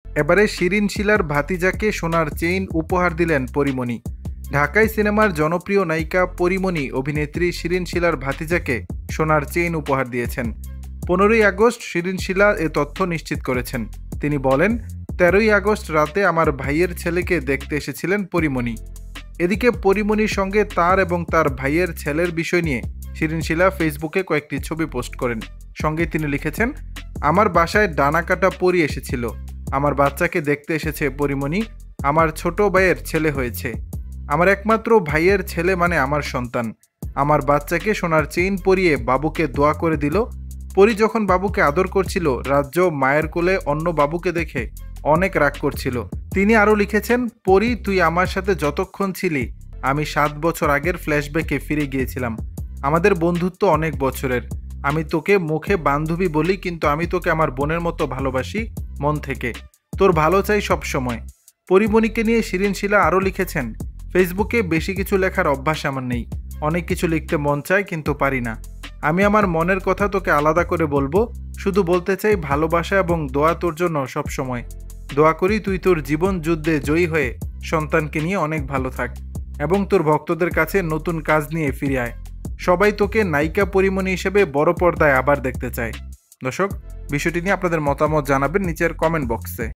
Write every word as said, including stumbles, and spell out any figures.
এবারে শিরিন শিলার ভাতিজাকে সোনার চেইন উপহার দিলেন পরীমণি। ঢাকাই সিনেমার জনপ্রিয় নায়িকা পরীমণি অভিনেত্রী শিরিন শিলার ভাতিজাকে সোনার চেইন উপহার দিয়েছেন। পনেরোই আগস্ট শিরিন শিলা এ তথ্য নিশ্চিত করেছেন। তিনি বলেন, তেরোই আগস্ট রাতে আমার ভাইয়ের ছেলেকে দেখতে এসেছিলেন পরীমণি। এদিকে পরীমণির সঙ্গে তার এবং তার ভাইয়ের ছেলের বিষয় নিয়ে শিরিন শিলা ফেসবুকে কয়েকটি ছবি পোস্ট করেন। সঙ্গে তিনি লিখেছেন, আমার বাসায় ডানা কাটা পরী এসেছিল। আমার বাচ্চাকে দেখতে এসেছে পরীমণি। আমার ছোট ভাইয়ের ছেলে হয়েছে। আমার একমাত্র ভাইয়ের ছেলে মানে আমার সন্তান। আমার বাচ্চাকে সোনার চেইন পরিয়ে বাবুকে দোয়া করে দিল। পরী যখন বাবুকে আদর করছিল, রাজ্য মায়ের কোলে অন্য বাবুকে দেখে অনেক রাগ করছিল। তিনি আরও লিখেছেন, পরী তুই আমার সাথে যতক্ষণ ছিলি আমি সাত বছর আগের ফ্ল্যাশব্যাকে ফিরে গিয়েছিলাম। আমাদের বন্ধুত্ব অনেক বছরের। আমি তোকে মুখে বান্ধবী বলি, কিন্তু আমি তোকে আমার বোনের মতো ভালোবাসি মন থেকে। তোর ভালো চাই সব সময়। পরীমণিকে নিয়ে শিরিন শিলা আরও লিখেছেন, ফেসবুকে বেশি কিছু লেখার অভ্যাস আমার নেই। অনেক কিছু লিখতে মন চায় কিন্তু পারি না। আমি আমার মনের কথা তোকে আলাদা করে বলবো। শুধু বলতে চাই ভালোবাসা এবং দোয়া তোর জন্য সব সময়। দোয়া করি তুই তোর জীবন যুদ্ধে জয়ী হয়ে সন্তানকে নিয়ে অনেক ভালো থাক এবং তোর ভক্তদের কাছে নতুন কাজ নিয়ে ফিরে আয়। সবাই তোকে নায়িকা পরীমণি হিসেবে বড় পর্দায় আবার দেখতে চায়। দর্শক, বিষয়টি নিয়ে আপনাদের মতামত জানাবেন নিচের কমেন্ট বক্সে।